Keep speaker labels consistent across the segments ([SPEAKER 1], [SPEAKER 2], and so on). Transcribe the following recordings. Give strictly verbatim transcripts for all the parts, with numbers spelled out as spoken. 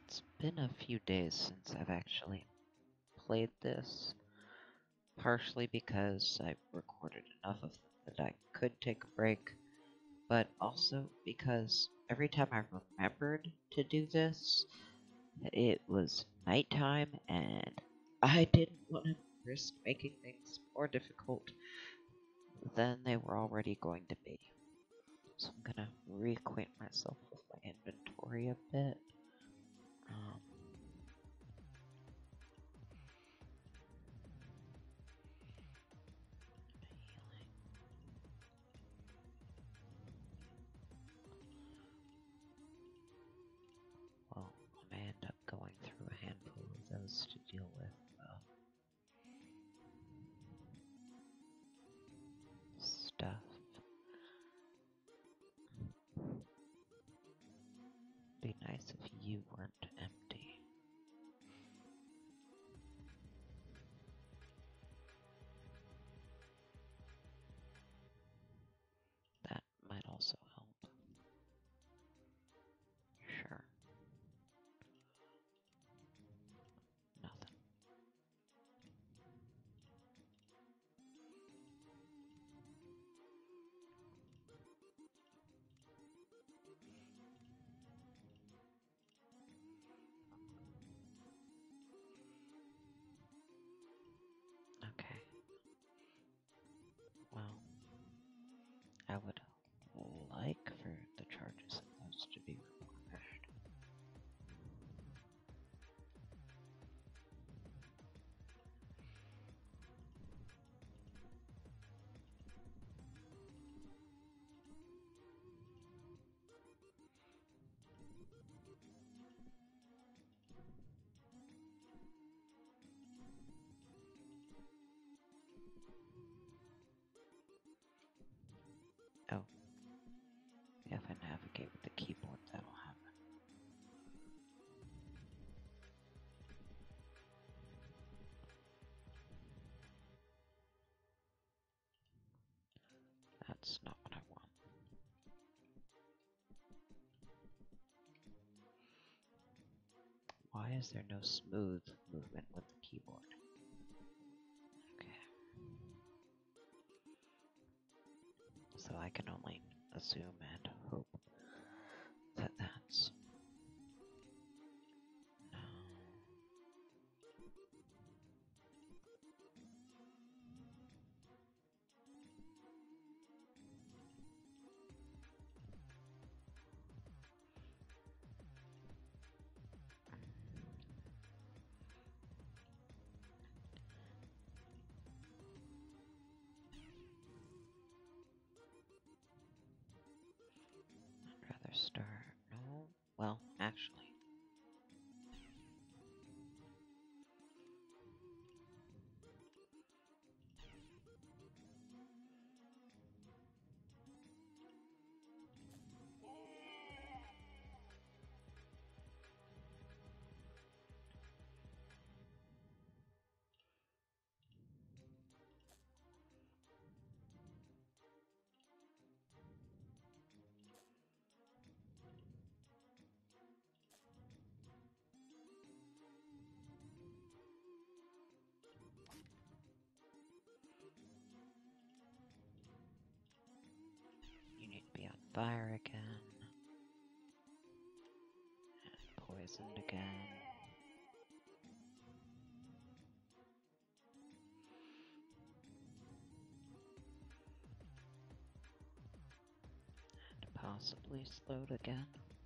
[SPEAKER 1] It's been a few days since I've actually played this, partially because I recorded enough of them that I could take a break, but also because every time I remembered to do this, it was nighttime and I didn't want to risk making things more difficult than they were already going to be. So I'm gonna reacquaint myself with my inventory a bit. Um, Well, I may end up going through a handful of those to deal with. Uh, stuff. Be nice if you weren't empty. That might also help. Sure. Nothing. Okay. Well, I would like for the charges of those to be replenished. Oh, if I navigate with the keyboard, that'll happen. That's not what I want. Why is there no smooth movement with the keyboard? Okay. So I can only assume and hope that that's... No. I'd rather start... No? Well, actually... You need to be on fire again. And poisoned again. And possibly slowed again.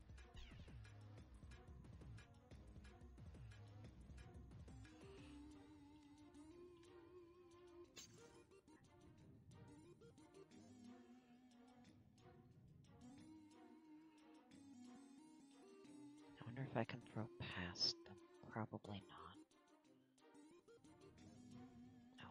[SPEAKER 1] I wonder if I can throw past them. Probably not. No.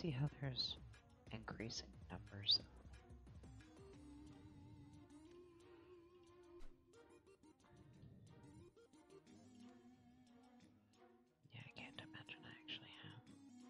[SPEAKER 1] see how there's increasing numbers of yeah, I can't imagine I actually have.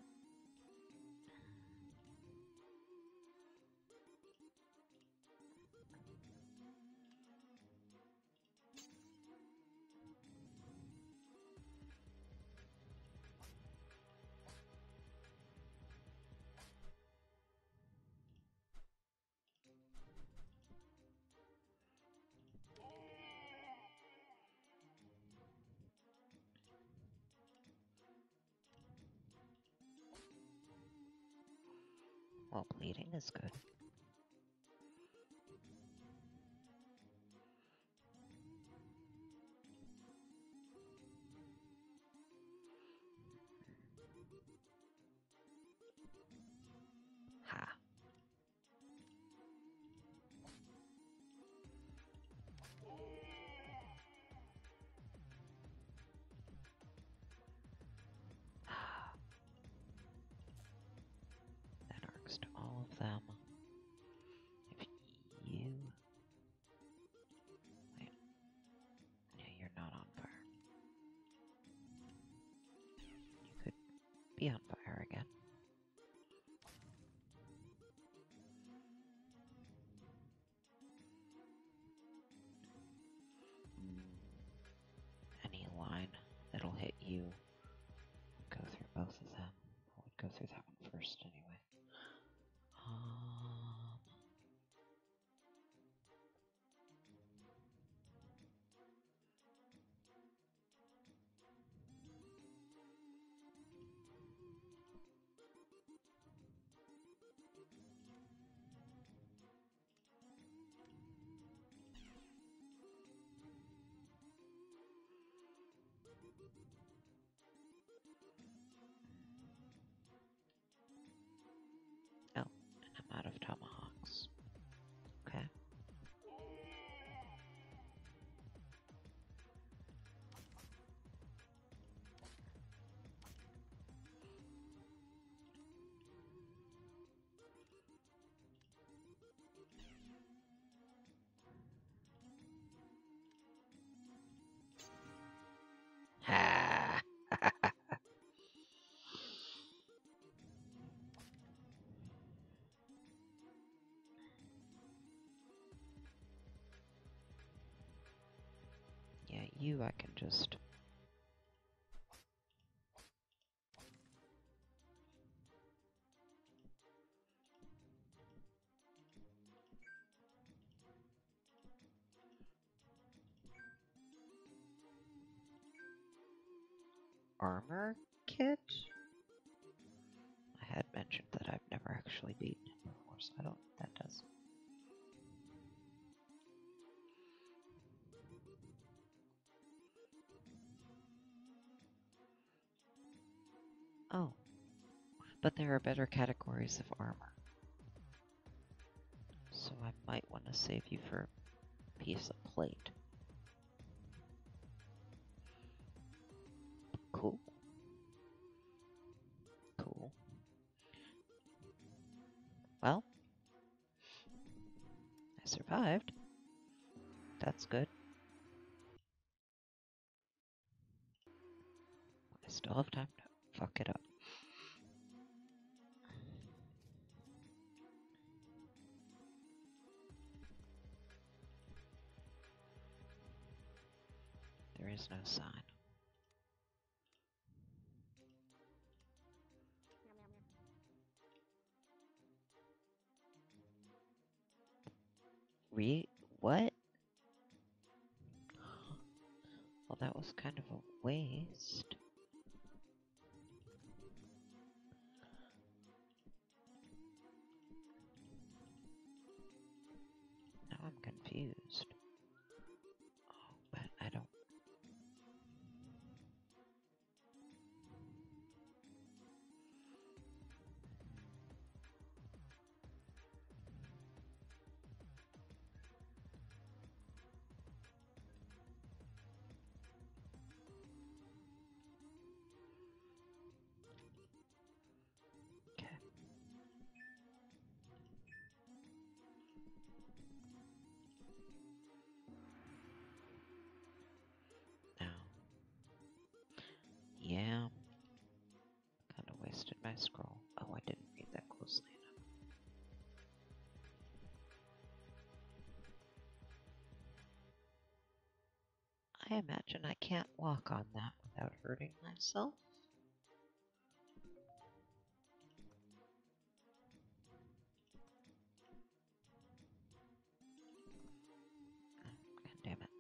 [SPEAKER 1] Well, bleeding is good. Ha. That arcs to all of them. If you... Wait. Yeah, you're not on fire. You could be on fire again. Any line that'll hit you would go through both of them. I would go through that one first anyway. Um, oh, and I'm out of tomahawks. Okay. Ha! Yeah, you I can just... Armor kit? I had mentioned that I've never actually beaten him before, so I don't know what that does. Oh, but there are better categories of armor. So I might want to save you for a piece of plate. Cool. Cool. Well, I survived. That's good. I still have time to fuck it up. There is no sign. Re- what? Well, that was kind of a waste. Now I'm confused. Oh, but I don't... Okay. I imagine I can't walk on that without hurting myself. God damn it.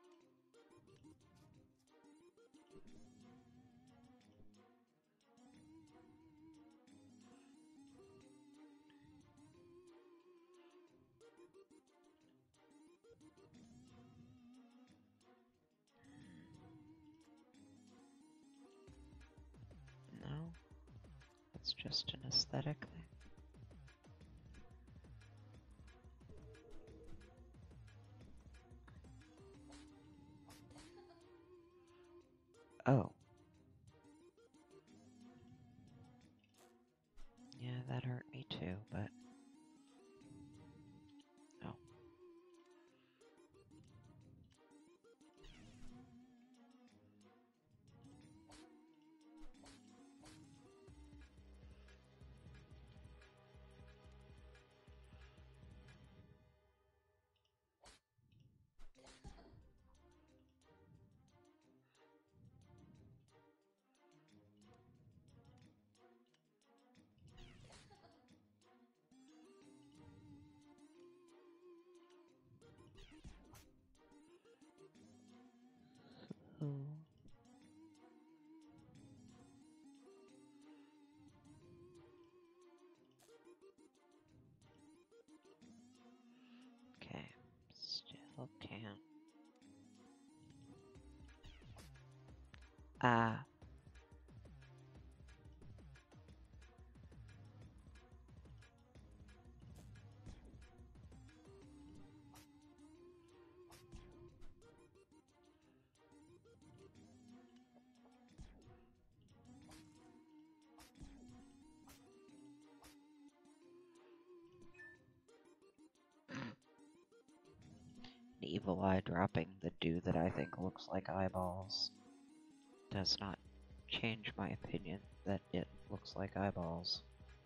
[SPEAKER 1] No, it's just an aesthetic thing. Oh. Yeah, that hurt me too, but... Oh. Ooh. Okay, still can't. Ah. Evil Eye dropping the dew that I think looks like eyeballs does not change my opinion that it looks like eyeballs.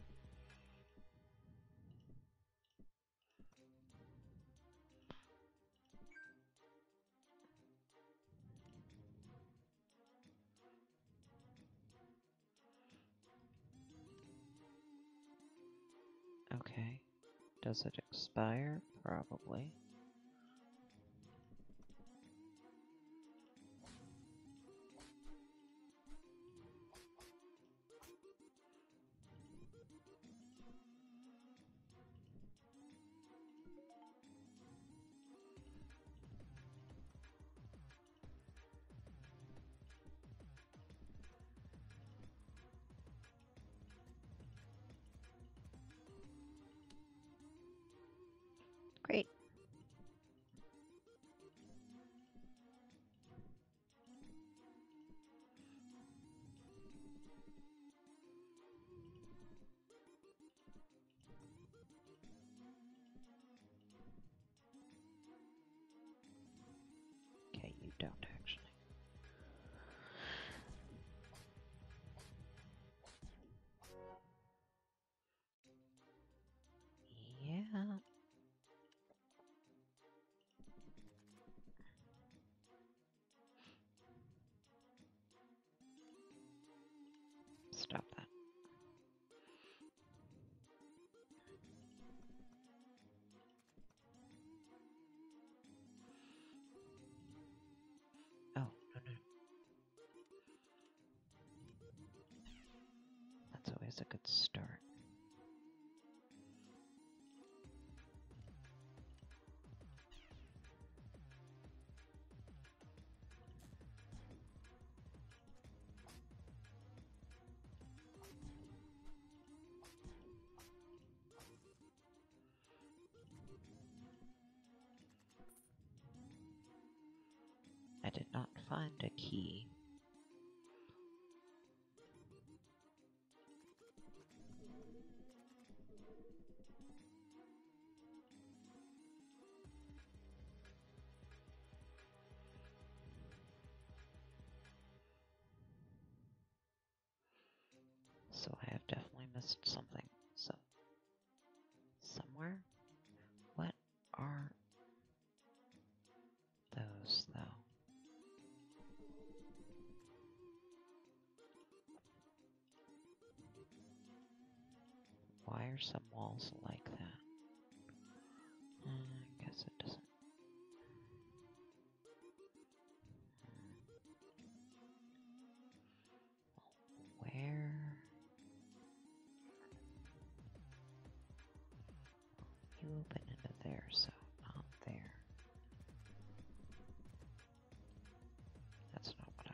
[SPEAKER 1] Okay. Does it expire? Probably. Great. Okay, you don't actually. Yeah. Stop that. Oh, no, no. That's always a good start. I did not find a key. So I have definitely missed something. So, somewhere? What are those, though? are some walls like that? Uh, I guess it doesn't. Where? You open into there, so not there. That's not what I...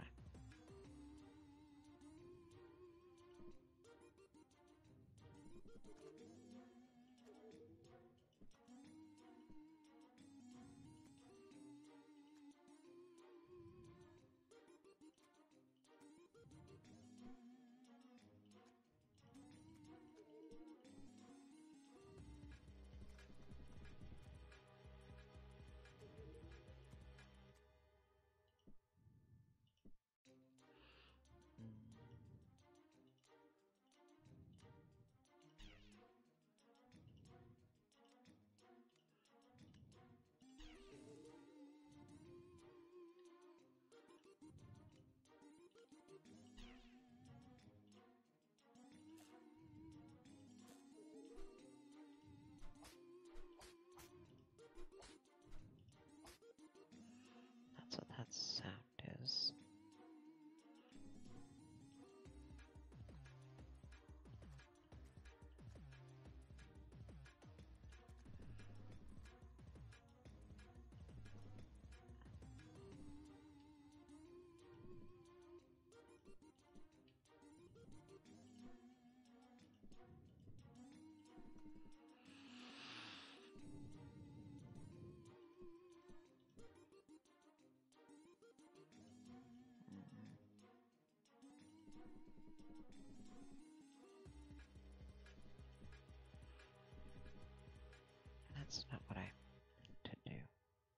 [SPEAKER 1] That's what that sound is. That's not what I meant to do.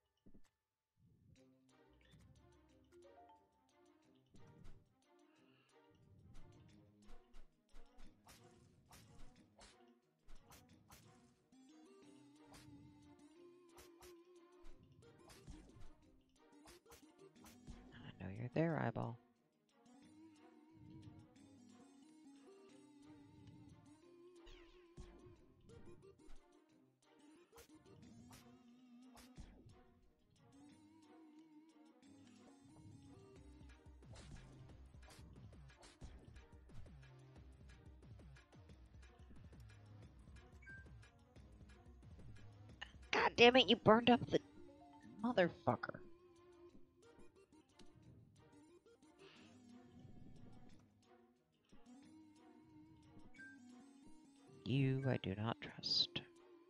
[SPEAKER 1] I know you're there, eyeball. God damn it, you burned up the motherfucker. You I do not trust.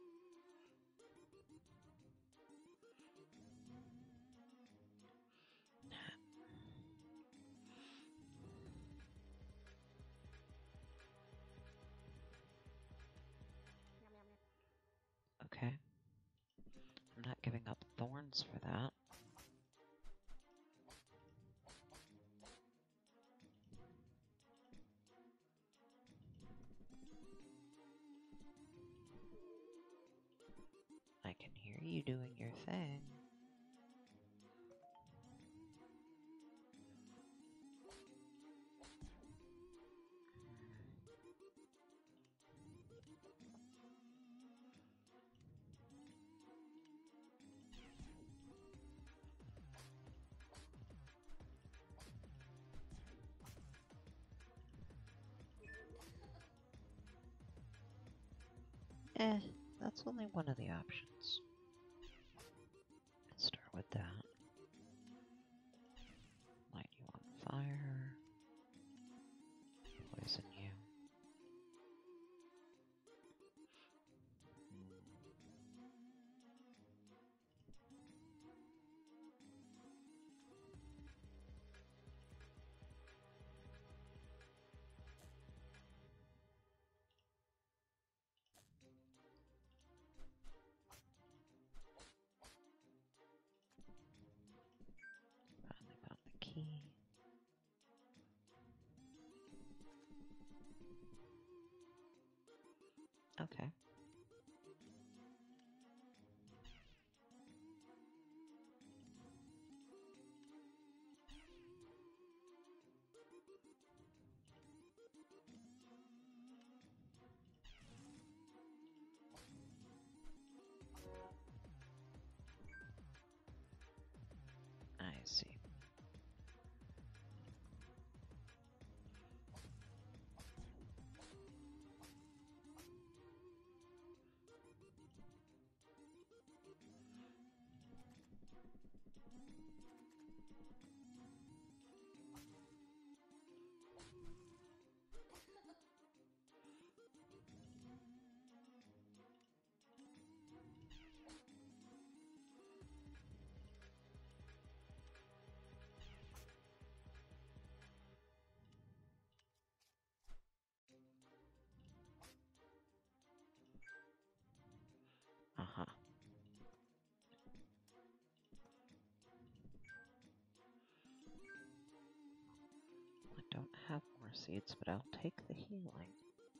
[SPEAKER 1] Okay. I'm not giving up thorns for that. I can hear you doing your thing. Eh, that's only one of the options. Let's start with that. Light you on fire. Poison you. seeds, but I'll take the healing.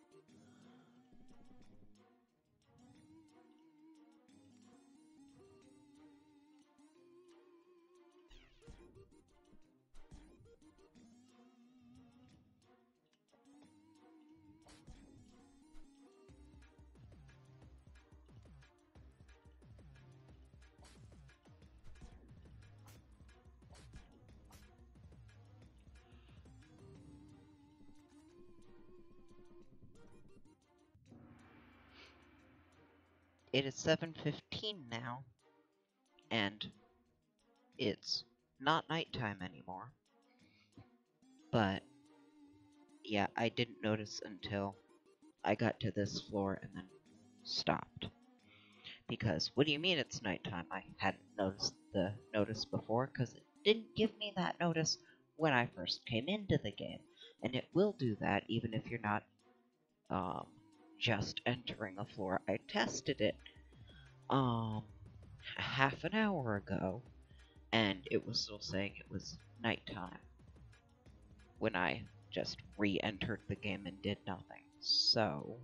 [SPEAKER 1] It is seven fifteen now, and it's not nighttime anymore. But, yeah, I didn't notice until I got to this floor and then stopped. Because, what do you mean it's nighttime? I hadn't noticed the notice before, because it didn't give me that notice when I first came into the game. And it will do that even if you're not um, just entering a floor. I tested it um, half an hour ago, and it was still saying it was nighttime when I just re-entered the game and did nothing. So,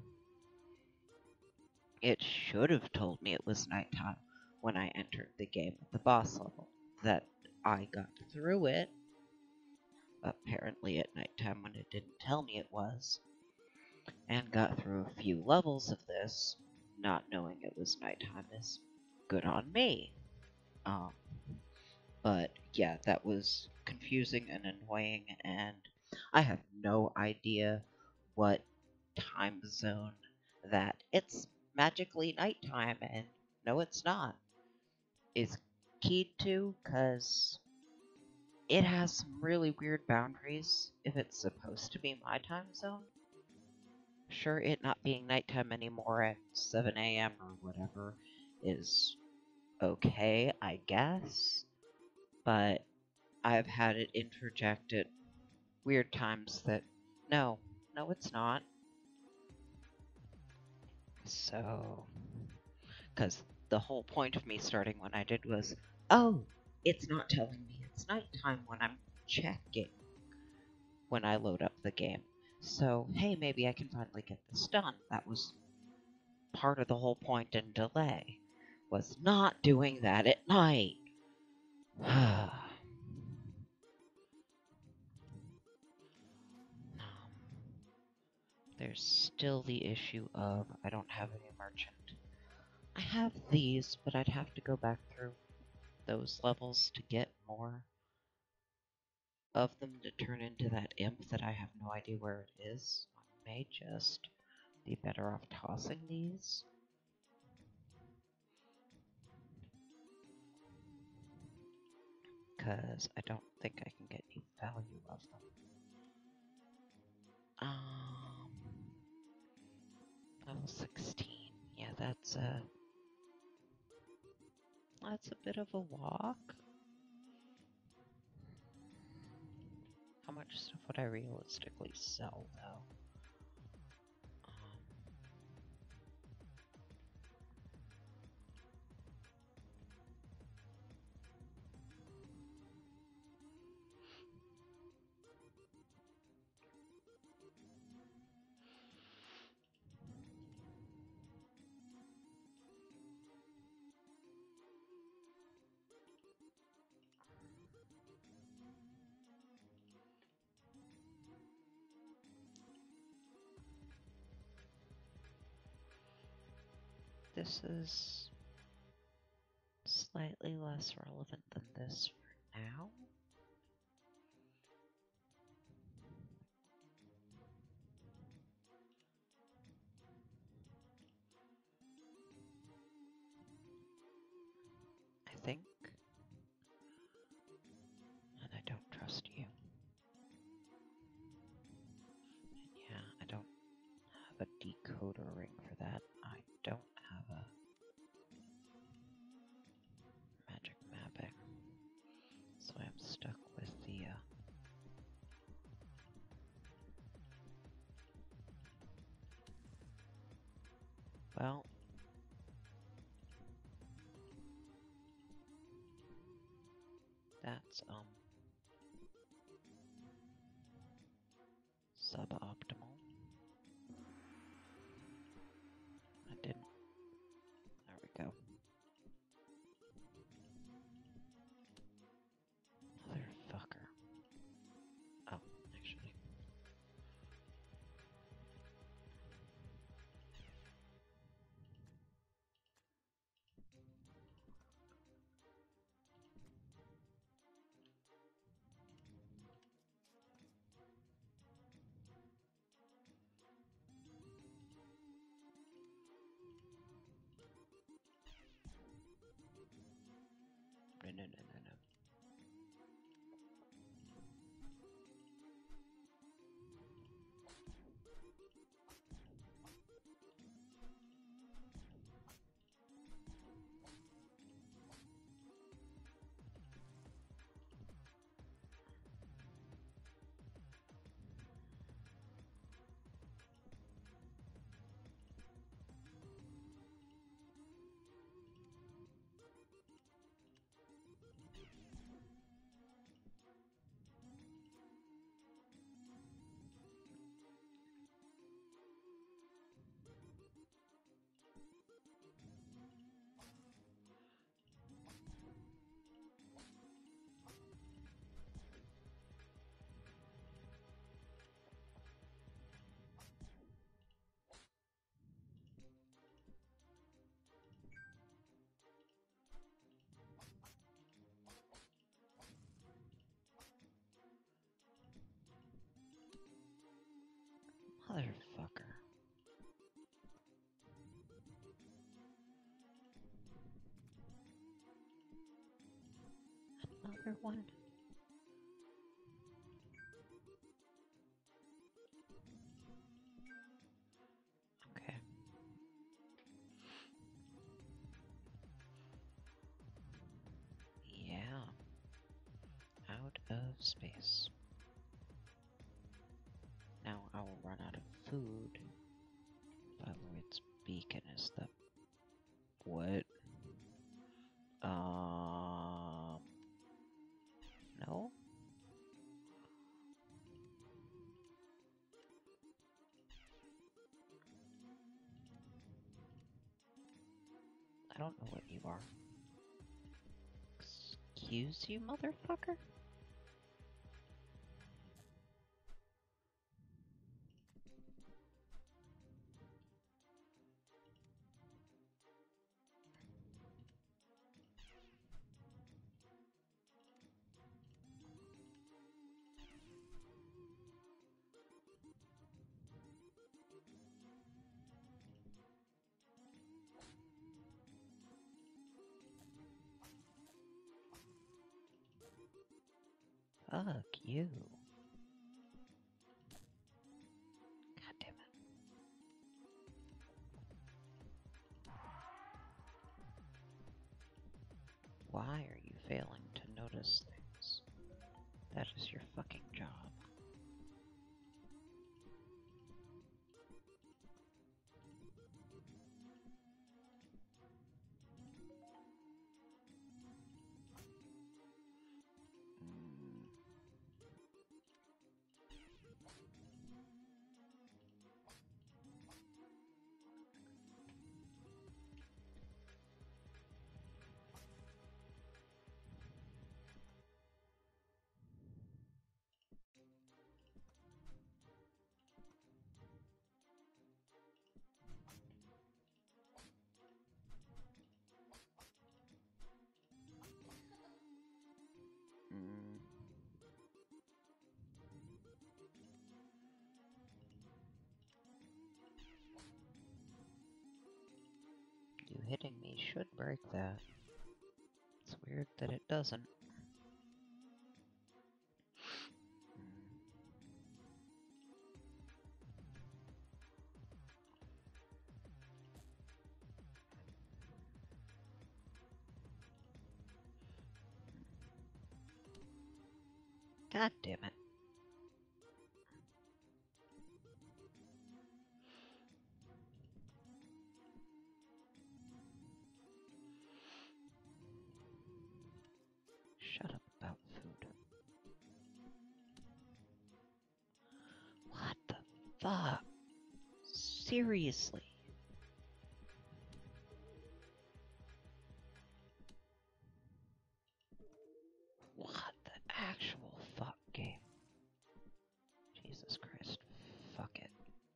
[SPEAKER 1] it should have told me it was nighttime when I entered the game at the boss level. That I got through it, apparently at nighttime when it didn't tell me it was, and got through a few levels of this, not knowing it was nighttime is good on me. Um, but yeah, that was confusing and annoying, and I have no idea what time zone that it's magically nighttime, and no it's not, is keyed to, because it has some really weird boundaries if it's supposed to be my time zone. Sure, it not being nighttime anymore at seven A M or whatever is okay, I guess, but I've had it interject at weird times that, no, no it's not. So, because the whole point of me starting when I did was, oh, it's not telling me it's nighttime when I'm checking when I load up the game. So, hey, maybe I can finally get this done. That was part of the whole point and delay, was not doing that at night. There's still the issue of I don't have any merchant. I have these, but I'd have to go back through those levels to get more of them to turn into that imp that I have no idea where it is. I may just be better off tossing these. Because I don't think I can get any value of them. Um, level sixteen. Yeah, that's a that's a bit of a walk. How much stuff would I realistically sell, though? Um, this is slightly less relevant than this for now. I think. And I don't trust you. And yeah, I don't have a decoder ring for that. I don't have a magic mapping. So I'm stuck with the, uh, well, that's, um, suboptimal. I didn't. There we go. Motherfucker. Oh, actually. No, no, no, no, no. Motherfucker. Another one? Okay. Yeah. Out of space. Now I will run out of food. Viloid's beacon is the... What? Um... No? I don't know what you are. Excuse you, motherfucker? Fuck you. God damn it. Why are you failing to notice things? That is your fucking job. Mm. Mm. You hitting me should break that. It's weird that it doesn't. God damn it. Shut up about food. What the Fuck. Seriously. What the actual fuck game? Jesus Christ. Fuck it.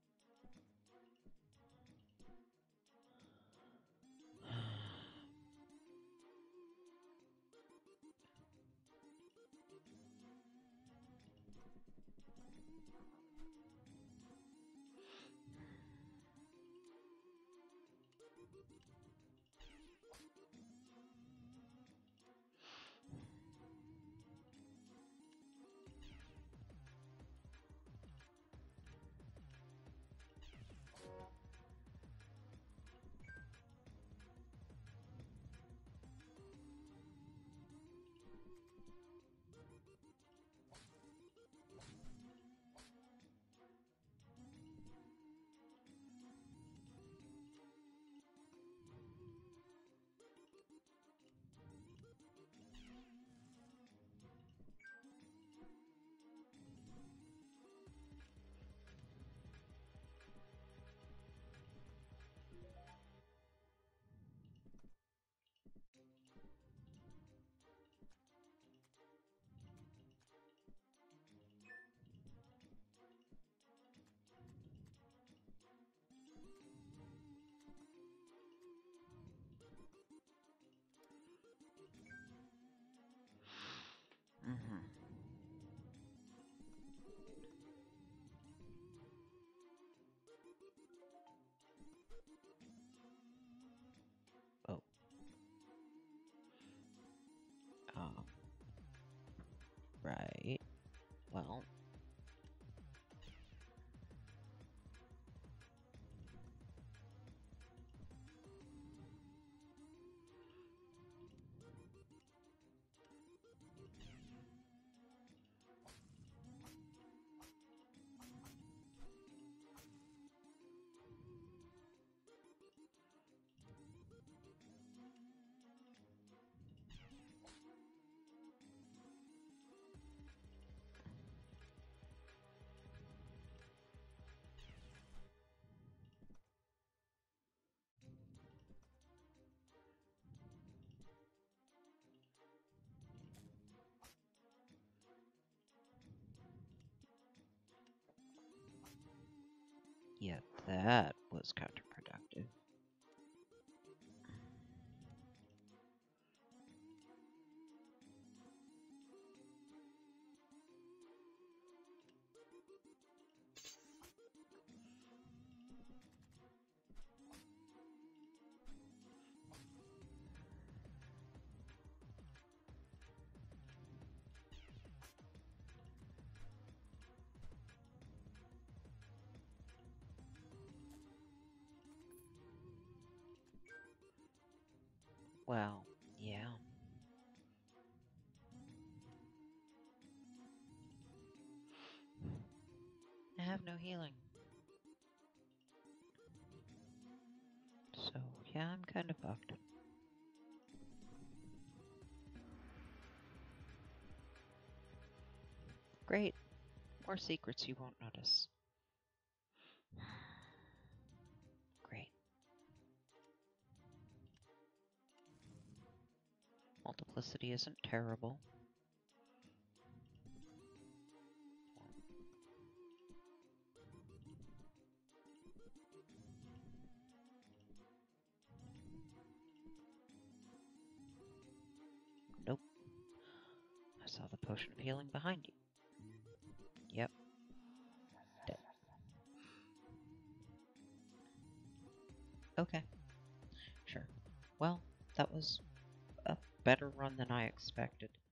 [SPEAKER 1] Mm-hmm. Oh. Um. Right. Well. Yeah, that was counterproductive. Well, yeah. I have no healing. So, yeah, I'm kind of fucked. Great. More secrets you won't notice. Great. Multiplicity isn't terrible. Nope. I saw the potion of healing behind you. Yep. Dead. Okay. Sure. Well, that was a better run than I expected.